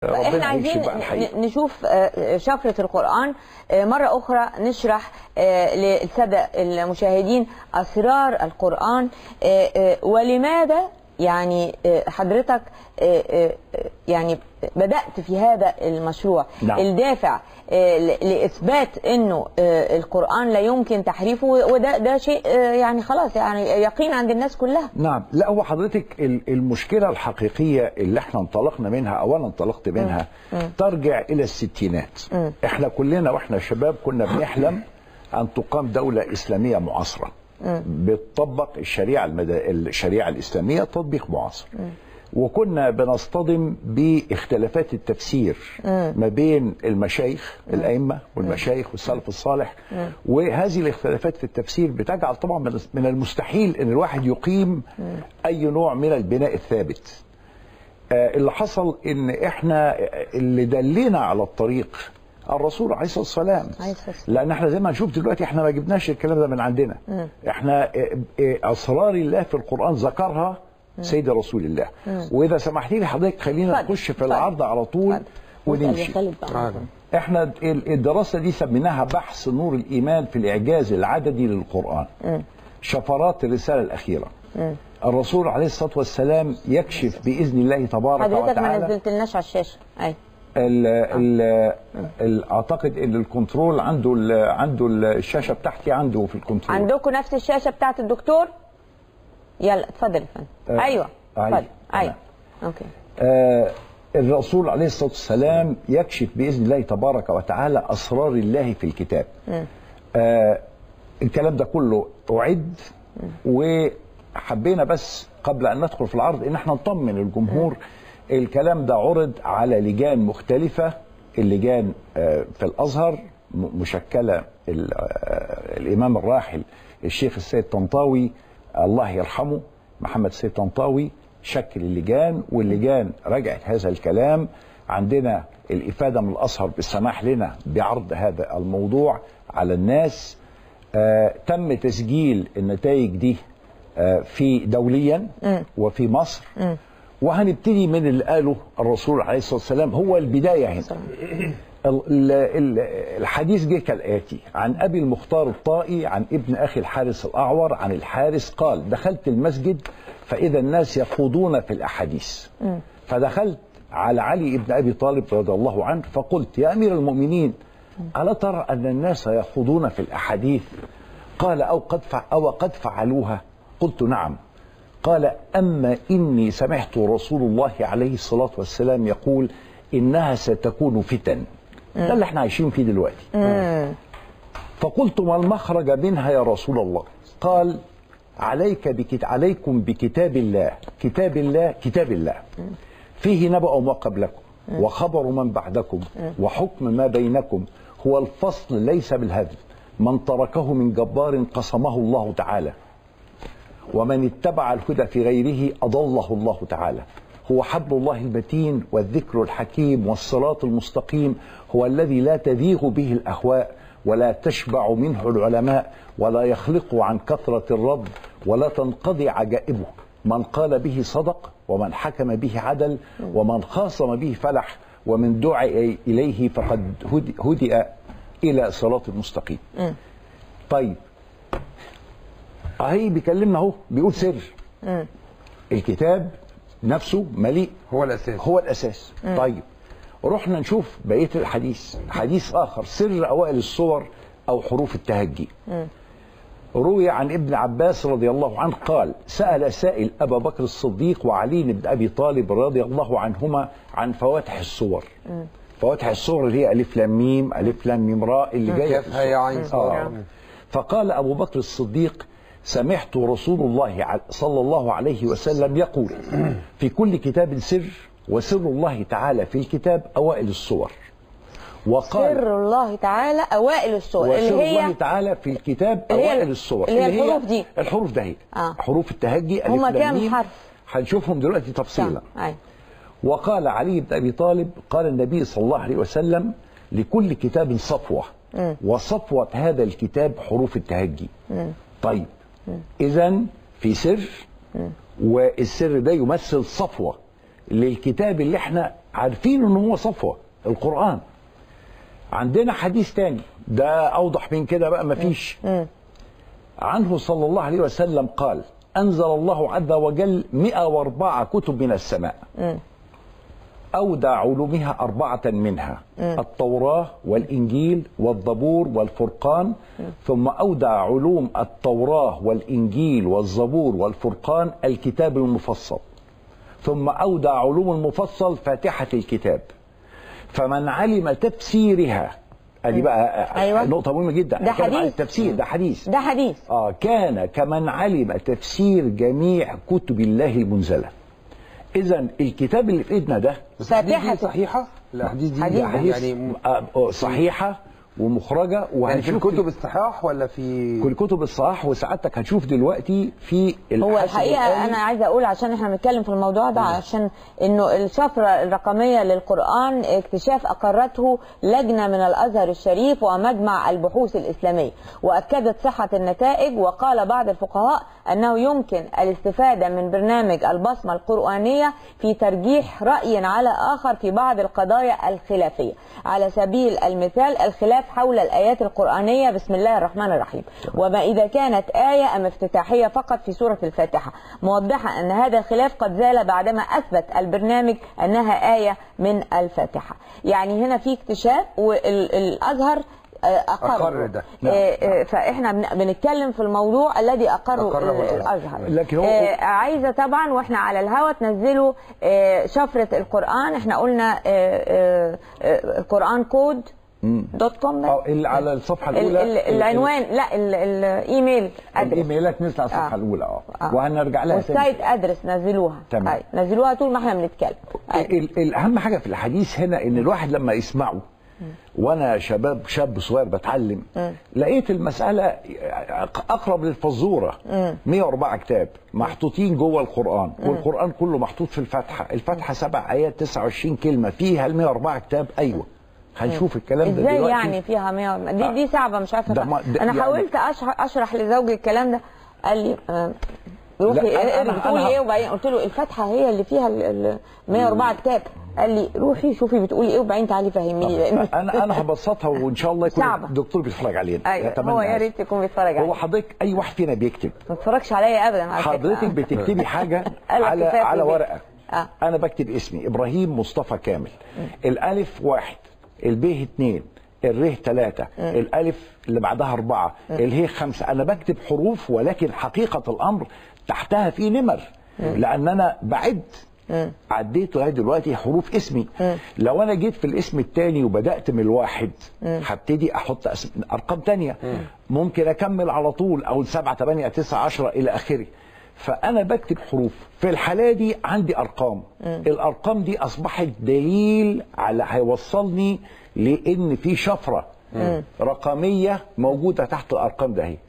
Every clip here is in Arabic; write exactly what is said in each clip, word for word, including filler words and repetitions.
احنا عايزين نشوف شفرة القرآن مرة أخرى، نشرح للسادة المشاهدين أسرار القرآن ولماذا يعني حضرتك يعني بدأت في هذا المشروع. نعم. الدافع لإثبات أنه القرآن لا يمكن تحريفه، وده ده شيء يعني خلاص يعني يقين عند الناس كلها. نعم. لا هو حضرتك المشكلة الحقيقية اللي احنا انطلقنا منها أو أنا انطلقت منها م. ترجع إلى الستينات. م. احنا كلنا واحنا شباب كنا بنحلم أن تقام دولة إسلامية معاصرة بتطبق الشريعة المدى... الشريعة الإسلامية تطبيق معاصر. م. وكنا بنصطدم باختلافات التفسير م. ما بين المشايخ م. الأئمة والمشايخ والسلف الصالح. م. وهذه الاختلافات في التفسير بتجعل طبعا من المستحيل أن الواحد يقيم م. أي نوع من البناء الثابت. آه اللي حصل أن إحنا اللي دلنا على الطريق الرسول عليه الصلاه والسلام، لان احنا زي ما نشوف دلوقتي احنا ما جبناش الكلام ده من عندنا. م. احنا اسرار الله في القران ذكرها سيد رسول الله. م. واذا سمحتي لي حضرتك خلينا نخش في العرض على طول ونمشي. احنا الدراسه دي سميناها بحث نور الايمان في الاعجاز العددي للقران. م. شفرات الرساله الاخيره. م. الرسول عليه الصلاه والسلام يكشف باذن الله تبارك وتعالى. حضرتك ما نزلتلناش على الشاشه. ايوه. ال ال ال اعتقد ان الكنترول عنده ال عنده الشاشه بتاعتي عنده في الكنترول. عندكم نفس الشاشه بتاعت الدكتور؟ يلا اتفضل يا فندم. آه ايوه اتفضل. ايوه اوكي. آه الرسول عليه الصلاه والسلام يكشف باذن الله تبارك وتعالى اسرار الله في الكتاب. آه الكلام ده كله اعد م. وحبينا بس قبل ان ندخل في العرض ان احنا نطمن الجمهور. م. الكلام ده عرض على لجان مختلفة، اللجان في الأزهر مشكلة الإمام الراحل الشيخ السيد طنطاوي الله يرحمه محمد السيد طنطاوي شكل اللجان، واللجان رجعت هذا الكلام. عندنا الإفادة من الأزهر بالسماح لنا بعرض هذا الموضوع على الناس. تم تسجيل النتائج دي في دوليا وفي مصر. م. وهنبتدي من اللي قاله الرسول عليه الصلاة والسلام هو البداية هنا. الحديث جه كالآتي: عن أبي المختار الطائي عن ابن أخي الحارث الأعور عن الحارث قال: دخلت المسجد فإذا الناس يخوضون في الأحاديث، فدخلت على علي ابن أبي طالب رضي الله عنه فقلت: يا أمير المؤمنين، ألا ترى أن الناس يخوضون في الأحاديث؟ قال: أو قد أو قد فعلوها؟ قلت: نعم. قال: أما إني سمعت رسول الله عليه الصلاة والسلام يقول إنها ستكون فتن. ده اللي احنا عايشين فيه دلوقتي. مم. فقلت: ما المخرج منها يا رسول الله؟ قال: عليك بكت... عليكم بكتاب الله. كتاب الله كتاب الله فيه نبأ ما قبلكم وخبر من بعدكم وحكم ما بينكم، هو الفصل ليس بالهدم، من تركه من جبار قسمه الله تعالى، ومن اتبع الهدى في غيره أضله الله تعالى، هو حبل الله المتين والذكر الحكيم والصراط المستقيم، هو الذي لا تذيغ به الأهواء ولا تشبع منه العلماء ولا يخلق عن كثرة الرد ولا تنقضي عجائبه، من قال به صدق ومن حكم به عدل ومن خاصم به فلح ومن دعي إليه فقد هدئ إلى صراط المستقيم. طيب اهي بيكلمنا اهو بيقول سر. مم. الكتاب نفسه مليء هو الاساس هو الاساس. مم. طيب رحنا نشوف بقيه الحديث، حديث اخر: سر اوائل الصور او حروف التهجي. مم. روي عن ابن عباس رضي الله عنه قال: سأل سائل ابا بكر الصديق وعلي بن ابي طالب رضي الله عنهما عن فواتح الصور. مم. فواتح الصور اللي هي الف لام ميم الف لام ميم راء اللي جايه في هي عين آه. فقال ابو بكر الصديق: سمعت رسول الله صلى الله عليه وسلم يقول: في كل كتاب سر، وسر الله تعالى في الكتاب أوائل الصور. وقال: سر الله تعالى أوائل الصور، وسر اللي هي الله تعالى في الكتاب أوائل الصور، اللي هي الحروف دي، الحروف ده هي آه. حروف التهجي هم كام حرف؟ هنشوفهم دلوقتي تفصيلا. وقال علي بن أبي طالب: قال النبي صلى الله عليه وسلم: لكل كتاب صفوة، م. وصفوة هذا الكتاب حروف التهجي. م. طيب إذن في سر، والسر ده يمثل صفوة للكتاب اللي احنا عارفين ان هو صفوه، القرآن. عندنا حديث تاني ده اوضح من كده بقى مفيش. عنه صلى الله عليه وسلم قال: انزل الله عز وجل مئة واربعة كتب من السماء، اودع علومها اربعة منها التوراة والانجيل والزبور والفرقان، ثم اودع علوم التوراة والانجيل والزبور والفرقان الكتاب المفصل، ثم اودع علوم المفصل فاتحة الكتاب. فمن علم تفسيرها، ادي بقى أيوة. نقطة مهمة جدا. ده حديث. التفسير ده حديث. ده حديث. اه كان كمن علم تفسير جميع كتب الله المنزلة. إذا الكتاب اللي في ايدنا ده فاتحة صحيحة؟ الاحاديث دي حديث يعني آه صحيحة ومخرجة. يعني في الكتب الصحاح ولا في كل كتب الصحاح؟ وسعادتك هتشوف دلوقتي في هو الحقيقة أنا عايزة أقول عشان إحنا بنتكلم في الموضوع ده، عشان إنه الشفرة الرقمية للقرآن اكتشاف أقرته لجنة من الأزهر الشريف ومجمع البحوث الإسلامية، وأكدت صحة النتائج. وقال بعض الفقهاء أنه يمكن الاستفادة من برنامج البصمة القرآنية في ترجيح رأي على آخر في بعض القضايا الخلافية. على سبيل المثال الخلاف حول الآيات القرآنية بسم الله الرحمن الرحيم، وما إذا كانت آية أم افتتاحية فقط في سورة الفاتحة، موضحة أن هذا الخلاف قد زال بعدما أثبت البرنامج أنها آية من الفاتحة. يعني هنا في اكتشاف والأزهر أقر ده. فإحنا بنتكلم في الموضوع الذي أقره الأزهر. لكن هو عايزة طبعا وإحنا على الهوا تنزلوا شفرة القرآن. إحنا قلنا قرآن كود دوت كوم اه اللي على الصفحه الاولى ال ال العنوان ال لا ال الايميل ادرس الايميلات نزل على الصفحه آه. الاولى اه, آه. وهنرجع لها تاني والسايت ادرس نزلوها. تمام. نزلوها طول ما احنا بنتكلم. الاهم حاجه في الحديث هنا ان الواحد لما يسمعه، وانا شباب شاب صغير بتعلم م. لقيت المساله اقرب للفزوره. مئة واربعة كتاب محطوطين جوه القران، م. والقران كله محطوط في الفاتحه. الفاتحه سبع ايات تسعة وعشرين كلمه، فيها ال مئة واربعة كتاب. ايوه هنشوف الكلام ده ازاي يعني فيها مئة. دي دي صعبه مش عارفه. انا يعني حاولت اشرح اشرح لزوجي الكلام ده، قال لي آه روحي اقري بتقولي ايه، وبعدين قلت له الفاتحه هي اللي فيها ال مئة واربعة كتاب. قال لي روحي شوفي بتقولي ايه وبعدين تعالي فهميني. لان انا انا هبسطها وان شاء الله يكون الدكتور بيتفرج علينا. ايوه هو يا ريت يكون بيتفرج علينا. هو حضرتك اي واحد فينا بيكتب ما تتفرجش عليا ابدا على حضرتك بتكتبي حاجه على على ورقه. آه. انا بكتب اسمي ابراهيم مصطفى كامل. م. الالف واحد، البيه اثنين، الره ثلاثة، الالف اللي بعدها اربعة، الهي خمسة. انا بكتب حروف، ولكن حقيقة الامر تحتها في نمر، لان انا بعد عديت لغايه دلوقتي حروف اسمي. لو انا جيت في الاسم الثاني وبدات من الواحد هبتدي احط ارقام ثانيه، ممكن اكمل على طول او سبعة ثمانية تسعة عشرة الى اخره. فانا بكتب حروف. في الحاله دي عندي ارقام. الارقام دي اصبحت دليل على هيوصلني لان في شفره رقميه موجوده تحت الارقام ده هي.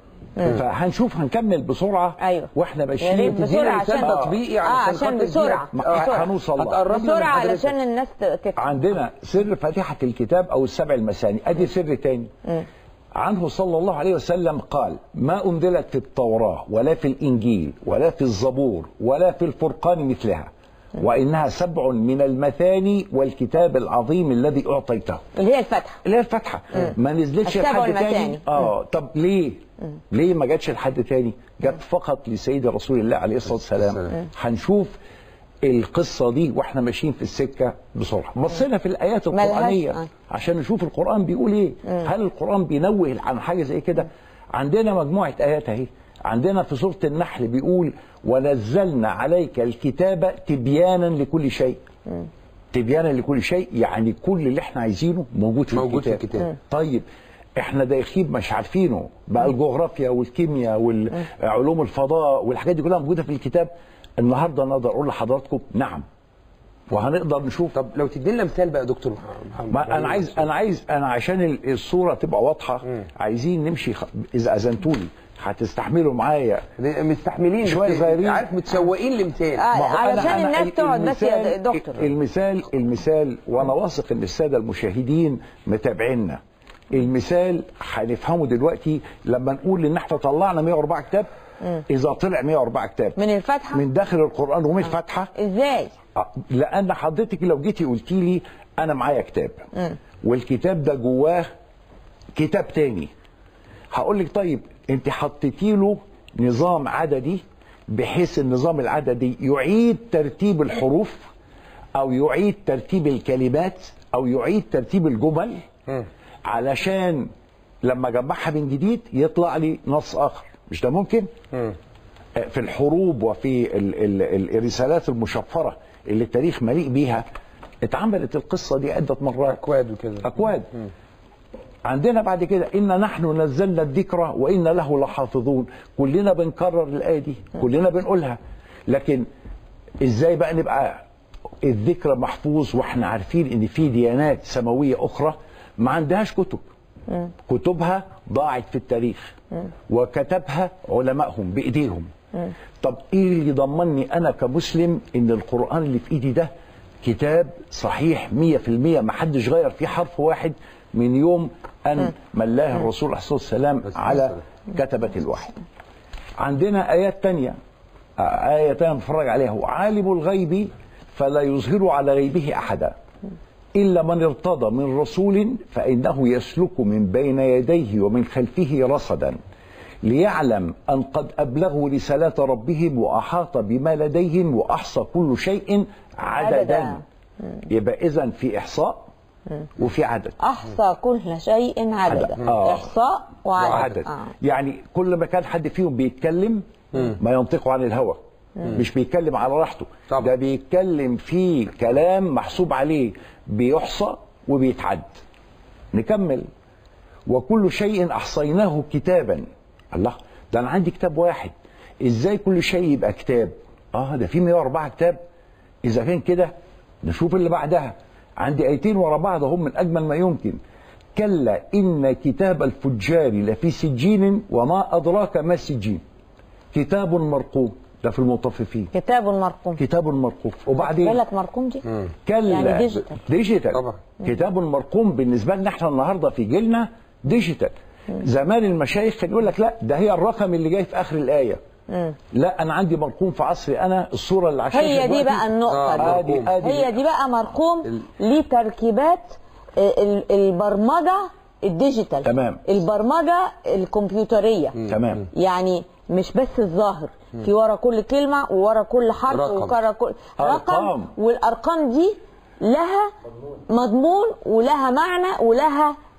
فهنشوف هنكمل بسرعه. ايوه واحنا ماشيين بسرعه عشان تطبيقي آه عشان بسرعه هنوصل بسرعه علشان الناس تفهم. عندنا سر فاتحه الكتاب او السبع المثاني. ادي سر تاني. م. عنه صلى الله عليه وسلم قال: ما انزلت في التوراه ولا في الانجيل ولا في الزبور ولا في الفرقان مثلها، وانها سبع من المثاني والكتاب العظيم الذي اعطيته. اللي هي الفاتحه. اللي هي الفاتحه. ما نزلتش لحد تاني. اه طب ليه؟ مم. ليه ما جاتش لحد تاني؟ جت فقط لسيد رسول الله عليه الصلاه والسلام. هنشوف القصه دي واحنا ماشيين في السكه بسرعه. بصينا في الايات القرانيه عشان نشوف القران بيقول ايه. مم. هل القران بينوه عن حاجه زي كده؟ عندنا مجموعه ايات اهي. عندنا في سوره النحل بيقول: ونزلنا عليك الكتاب تبيانا لكل شيء. مم. تبيانا لكل شيء يعني كل اللي احنا عايزينه موجود في موجود الكتاب. في الكتاب. طيب احنا دايخين مش عارفينه بقى. الجغرافيا والكيمياء والعلوم الفضاء والحاجات دي كلها موجوده في الكتاب. النهارده نقدر اقول لحضراتكم نعم، وهنقدر نشوف. طب لو تدي لنا مثال بقى دكتور محمد. ما انا عايز انا عايز انا عشان الصوره تبقى واضحه. م. عايزين نمشي خ... اذا اذنتولي هتستحملوا معايا. مستحملين شويه صغيرين، عارف متشوقين لمثال. آه علشان الناس تقعد بس يا دكتور. المثال المثال وانا واثق ان الساده المشاهدين متابعينا. المثال هنفهمه دلوقتي لما نقول ان احنا طلعنا مئة واربعة كتاب. م. اذا طلع مئة واربعة كتاب من الفاتحه، من داخل القران ومن الفاتحه. ازاي؟ لان حضرتك لو جيتي قلتي لي انا معايا كتاب م. والكتاب ده جواه كتاب تاني، هقول لك طيب انت حطيتي له نظام عددي بحيث النظام العددي يعيد ترتيب الحروف او يعيد ترتيب الكلمات او يعيد ترتيب الجمل م. علشان لما اجمعها من جديد يطلع لي نص اخر. مش ده ممكن؟ م. في الحروب وفي ال ال ال الرسالات المشفره اللي التاريخ مليء بيها اتعملت القصه دي عده مرات. اكواد وكده. اكواد. م. عندنا بعد كده إن نحن نزلنا الذكر وإن له لحافظون، كلنا بنكرر الآية دي، كلنا بنقولها، لكن إزاي بقى نبقى الذكر محفوظ واحنا عارفين إن في ديانات سماوية أخرى ما عندهاش كتب، كتبها ضاعت في التاريخ وكتبها علمائهم بإيديهم. طب إيه اللي يضمني أنا كمسلم إن القرآن اللي في إيدي ده كتاب صحيح مية في المية ما حدش غير فيه حرف واحد من يوم أن ملاه الرسول عليه الصلاة والسلام على كتبة الوحي؟ عندنا آيات تانية، آية تانية بنتفرج عليها، وعالم الغيب فلا يظهر على غيبه أحدا إلا من ارتضى من رسول فإنه يسلك من بين يديه ومن خلفه رصدا ليعلم أن قد أبلغوا رسالات ربهم وأحاط بما لديهم وأحصى كل شيء عددا. يبقى إذن في إحصاء وفي عدد. احصى كل شيء عددا. آه. احصاء وعدد, وعدد. آه. يعني كل ما كان حد فيهم بيتكلم مم. ما ينطقه عن الهوى، مش بيتكلم على راحته، ده بيتكلم في كلام محسوب عليه بيحصى وبيتعد. نكمل. وكل شيء احصيناه كتابا. الله، ده انا عندي كتاب واحد، ازاي كل شيء يبقى كتاب؟ اه ده في مئة وأربعة كتاب. اذا كان كده نشوف اللي بعدها. عندي ايتين ورا بعض هم من اجمل ما يمكن. كلا ان كتاب الفجار لفي سجين وما ادراك ما سجين كتاب مرقوم. ده في المطففين. كتاب مرقوم. كتاب مرقوم. وبعدين بالك مرقوم دي كلا يعني ديجيتال. ديجيتال طبعا. كتاب مرقوم بالنسبه لنا احنا النهارده في جيلنا ديجيتال. زمان المشايخ كان يقول لك لا ده هي الرقم اللي جاي في اخر الايه. مم. لا انا عندي مرقوم في عصري انا الصوره اللي عشان هي دي بقى النقطه. آه آدي آدي هي دي بقى مرقوم لتركيبات البرمجه الديجيتال. تمام. البرمجه الكمبيوتريه. تمام. يعني مش بس الظاهر، في ورا كل كلمه وورا كل حرف وورا كل رقم أرقام. والارقام دي لها مضمون ولها معنى ولها